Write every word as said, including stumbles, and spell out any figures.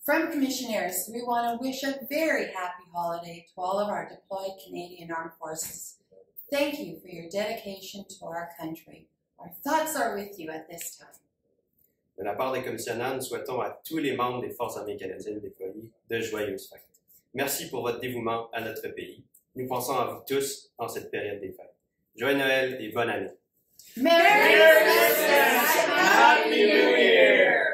From Commissioners, we want to wish a very happy holiday to all of our deployed Canadian Armed Forces. Thank you for your dedication to our country. Our thoughts are with you at this time. De la part des commissionnaires, nous souhaitons à tous les membres des Forces armées canadiennes déployées de joyeuses fêtes. Merci pour votre dévouement à notre pays. Nous pensons à vous tous en cette période des fêtes. Joyeux Noël et bonne année! Merry Christmas! Happy New Year!